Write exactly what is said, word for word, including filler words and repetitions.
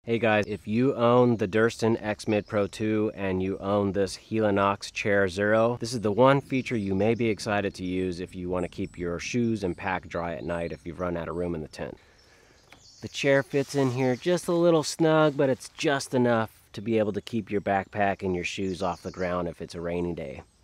Hey guys, if you own the Durston X Mid Pro two and you own this Helinox Chair Zero, this is the one feature you may be excited to use if you want to keep your shoes and pack dry at night if you've run out of room in the tent. The chair fits in here just a little snug, but it's just enough to be able to keep your backpack and your shoes off the ground if it's a rainy day.